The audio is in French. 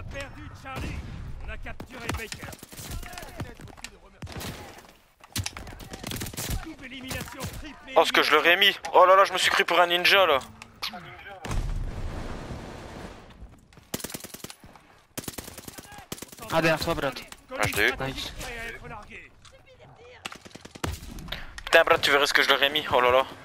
a perdu Charlie. On a capturé Baker. Double élimination, triple Oh, ce que je leur ai mis. Oh là là, je me suis cru pour un ninja là. Ah, derrière toi, Brad. Ah, je l'ai eu. Nice. Putain, Brad, tu verrais ce que je leur ai mis. Oh là là.